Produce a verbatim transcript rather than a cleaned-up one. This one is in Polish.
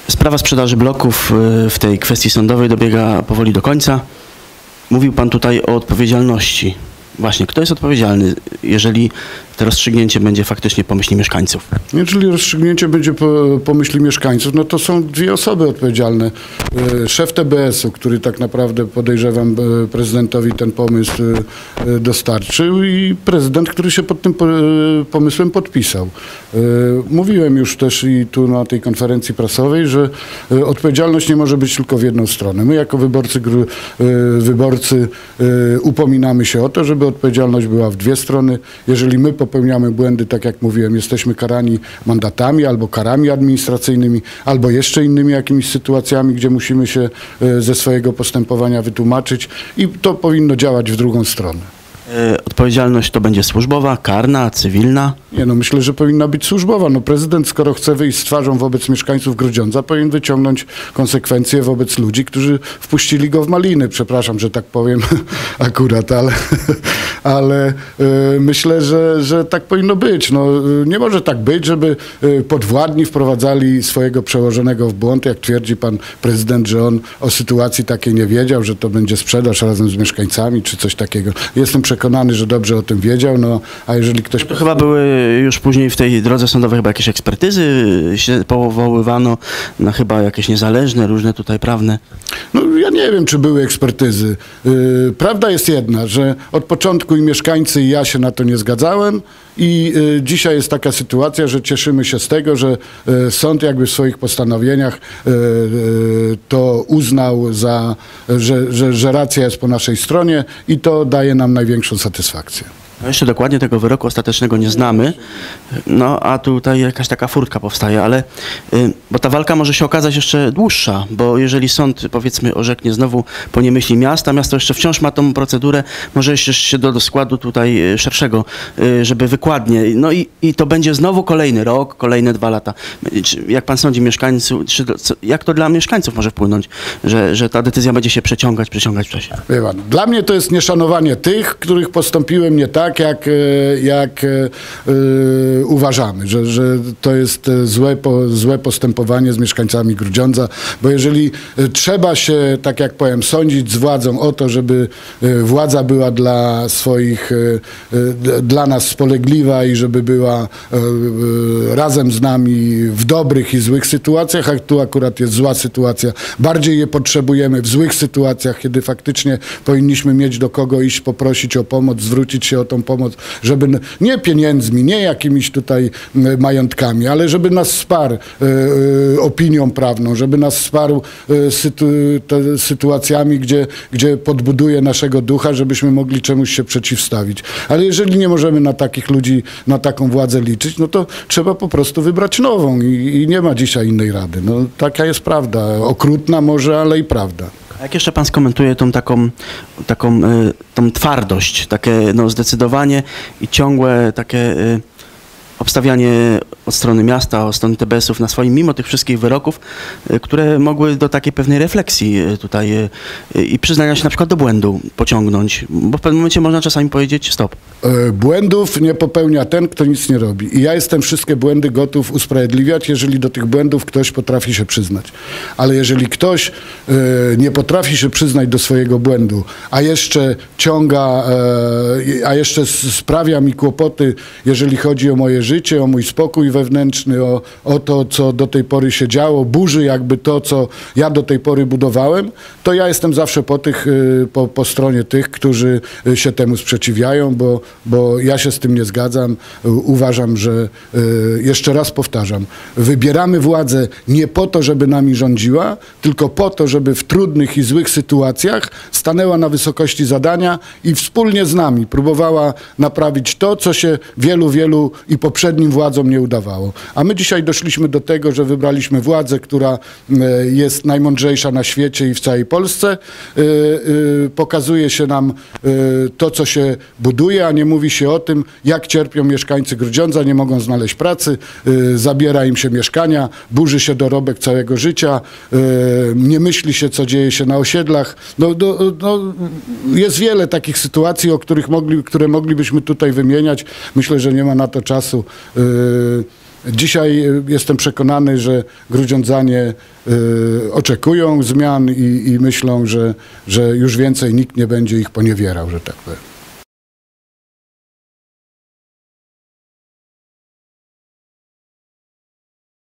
Sprawa sprzedaży bloków w tej kwestii sądowej dobiega powoli do końca. Mówił pan tutaj o odpowiedzialności. Właśnie, kto jest odpowiedzialny, jeżeli to rozstrzygnięcie będzie faktycznie po myśli mieszkańców? Jeżeli rozstrzygnięcie będzie po, po myśli mieszkańców, no to są dwie osoby odpowiedzialne. Szef T B S u, który tak naprawdę, podejrzewam, prezydentowi ten pomysł dostarczył, i prezydent, który się pod tym pomysłem podpisał. Mówiłem już też i tu na tej konferencji prasowej, że odpowiedzialność nie może być tylko w jedną stronę. My jako wyborcy, wyborcy upominamy się o to, żeby odpowiedzialność była w dwie strony. Jeżeli my popełniamy błędy, tak jak mówiłem, jesteśmy karani mandatami albo karami administracyjnymi, albo jeszcze innymi jakimiś sytuacjami, gdzie musimy się ze swojego postępowania wytłumaczyć, i to powinno działać w drugą stronę. Odpowiedzialność to będzie służbowa, karna, cywilna? Nie, no myślę, że powinna być służbowa. No prezydent, skoro chce wyjść z twarzą wobec mieszkańców Grudziądza, powinien wyciągnąć konsekwencje wobec ludzi, którzy wpuścili go w maliny. Przepraszam, że tak powiem akurat, ale, ale y, myślę, że, że tak powinno być. No, y, nie może tak być, żeby y, podwładni wprowadzali swojego przełożonego w błąd, jak twierdzi pan prezydent, że on o sytuacji takiej nie wiedział, że to będzie sprzedaż razem z mieszkańcami, czy coś takiego. Jestem przekonany, że dobrze o tym wiedział, no a jeżeli ktoś... To chyba były już później w tej drodze sądowej chyba jakieś ekspertyzy się powoływano na chyba jakieś niezależne, różne tutaj prawne. No ja nie wiem, czy były ekspertyzy. Yy, prawda jest jedna, że od początku i mieszkańcy, i ja się na to nie zgadzałem, i y, dzisiaj jest taka sytuacja, że cieszymy się z tego, że y, sąd jakby w swoich postanowieniach y, y, to uznał za, że, że, że racja jest po naszej stronie, i to daje nam największą satysfakcję. No jeszcze dokładnie tego wyroku ostatecznego nie znamy, no a tutaj jakaś taka furtka powstaje, ale y, bo ta walka może się okazać jeszcze dłuższa, bo jeżeli sąd, powiedzmy, orzeknie znowu po niemyśli miasta, miasto jeszcze wciąż ma tą procedurę, może jeszcze się do, do składu tutaj szerszego, y, żeby wykładnie, no i, i to będzie znowu kolejny rok, kolejne dwa lata. Czy, jak pan sądzi, mieszkańców, czy, co, jak to dla mieszkańców może wpłynąć, że, że ta decyzja będzie się przeciągać, przeciągać w czasie? Wie pan, dla mnie to jest nieszanowanie tych, których postąpiłem nie tak, tak jak, jak yy, uważamy, że, że to jest złe, po, złe postępowanie z mieszkańcami Grudziądza, bo jeżeli trzeba się, tak jak powiem, sądzić z władzą o to, żeby władza była dla swoich, yy, dla nas spolegliwa i żeby była yy, razem z nami w dobrych i złych sytuacjach, a tu akurat jest zła sytuacja, bardziej je potrzebujemy w złych sytuacjach, kiedy faktycznie powinniśmy mieć do kogo iść, poprosić o pomoc, zwrócić się o tą pomoc, żeby nie pieniędzmi, nie jakimiś tutaj majątkami, ale żeby nas wsparł e, e, opinią prawną, żeby nas wsparł e, sytu, te, sytuacjami, gdzie, gdzie podbuduje naszego ducha, żebyśmy mogli czemuś się przeciwstawić. Ale jeżeli nie możemy na takich ludzi, na taką władzę liczyć, no to trzeba po prostu wybrać nową i, i nie ma dzisiaj innej rady. No, taka jest prawda. Okrutna może, ale i prawda. A jak jeszcze pan skomentuje tą taką, taką y, tą twardość, takie no, zdecydowanie i ciągłe takie y, obstawianie od strony miasta, od strony T B S ów na swoim, mimo tych wszystkich wyroków, y, które mogły do takiej pewnej refleksji y, tutaj y, i przyznania się na przykład do błędu pociągnąć, bo w pewnym momencie można czasami powiedzieć stop. Błędów nie popełnia ten, kto nic nie robi. I ja jestem wszystkie błędy gotów usprawiedliwiać, jeżeli do tych błędów ktoś potrafi się przyznać. Ale jeżeli ktoś e, nie potrafi się przyznać do swojego błędu, a jeszcze ciąga, e, a jeszcze sprawia mi kłopoty, jeżeli chodzi o moje życie, o mój spokój wewnętrzny, o, o to, co do tej pory się działo, burzy jakby to, co ja do tej pory budowałem, to ja jestem zawsze po, tych, po, po stronie tych, którzy się temu sprzeciwiają, bo bo ja się z tym nie zgadzam. Uważam, że, jeszcze raz powtarzam, wybieramy władzę nie po to, żeby nami rządziła, tylko po to, żeby w trudnych i złych sytuacjach stanęła na wysokości zadania i wspólnie z nami próbowała naprawić to, co się wielu, wielu i poprzednim władzom nie udawało. A my dzisiaj doszliśmy do tego, że wybraliśmy władzę, która jest najmądrzejsza na świecie i w całej Polsce. Pokazuje się nam to, co się buduje, a nie mówi się o tym, jak cierpią mieszkańcy Grudziądza, nie mogą znaleźć pracy, y, zabiera im się mieszkania, burzy się dorobek całego życia, y, nie myśli się, co dzieje się na osiedlach. No, no, no, jest wiele takich sytuacji, o których mogli, które moglibyśmy tutaj wymieniać. Myślę, że nie ma na to czasu. Y, Dzisiaj jestem przekonany, że Grudziądzanie y, oczekują zmian i, i myślą, że, że już więcej nikt nie będzie ich poniewierał, że tak powiem.